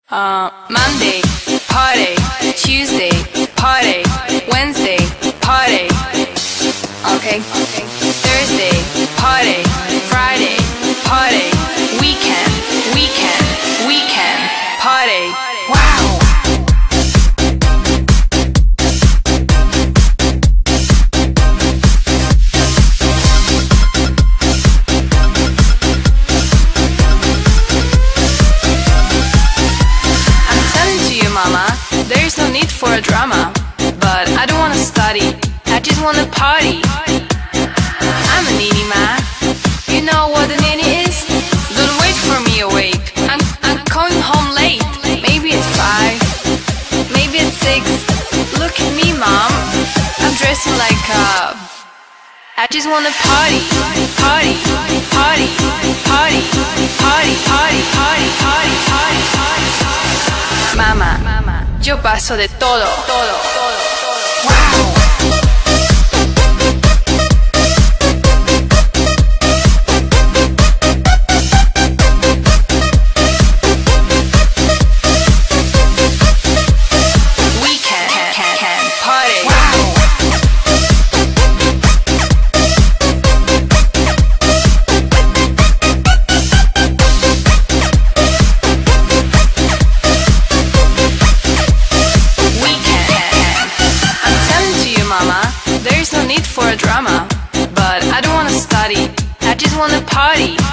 Monday, party. Tuesday, party. Wednesday, party. Okay. Thursday, party. Friday, party. Weekend, party. Wow. Mama, there is no need for a drama. But I don't wanna study, I just wanna party. I'm a needy man. You know what a needy is? Don't wait for me awake. I'm going home late. Maybe at 5, maybe at 6. Look at me, Mom. I'm dressing like I just wanna party. Party, party, party, party, party, party, party, party, party. Mamá, yo paso de todo. Wow. There is no need for a drama. But I don't wanna study, I just wanna party.